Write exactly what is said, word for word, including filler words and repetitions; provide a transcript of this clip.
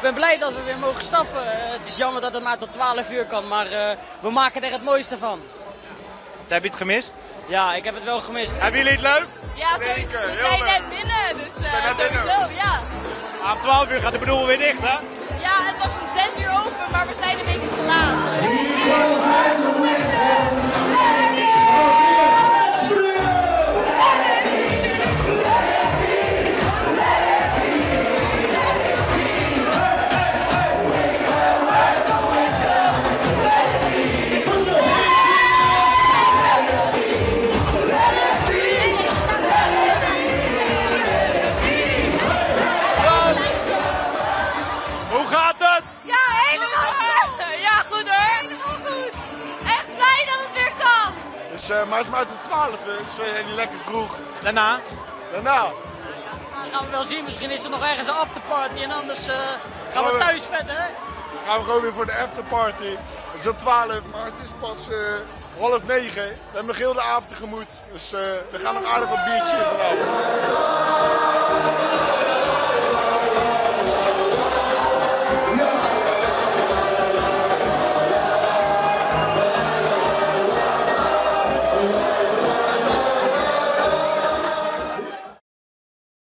ben blij dat we weer mogen stappen. Uh, het is jammer dat het maar tot twaalf uur kan, maar uh, we maken er het mooiste van. Heb je het gemist? Ja, ik heb het wel gemist. Hebben jullie het leuk? Ja, zeker. We zijn net binnen, dus uh, sowieso, ja. Om twaalf uur gaat de bedoel weer dicht, hè? Ja, het was om zes uur open, maar we zijn een beetje te laat. Hoe gaat het? Ja, helemaal goed. Ja, goed hoor. Helemaal goed. Echt blij dat het weer kan. Dus, uh, maar het is maar tot twaalf, dus uh, niet lekker vroeg. Daarna? Daarna? Dan gaan we wel zien, misschien is er nog ergens een afterparty en anders uh, gaan we thuis verder. Dan gaan we gewoon weer voor de afterparty. Het is tot twaalf, maar het is pas uh, half negen. We hebben een gilde avond tegemoet, dus uh, we gaan nog aardig op biertje vanavond.